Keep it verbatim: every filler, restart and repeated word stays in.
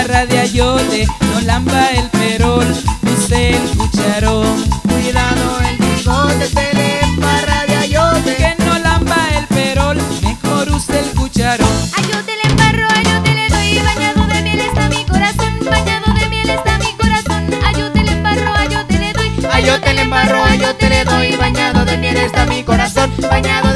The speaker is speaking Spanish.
embarra de ayote, no lamba el perol, use el cucharón. Cuidado el bigote, se le embarra de ayote. Que no lamba el perol, mejor use el cucharón. Ayote le embarro, ayote le doy, bañado de miel está mi corazón, bañado de miel está mi corazón. Ayote le embarro, ayote le doy, Ayote le embarro, ayote le doy, bañado de miel está mi corazón, bañado